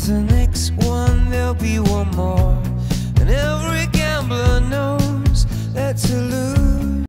'cause the next one there'll be one more, and every gambler knows that to lose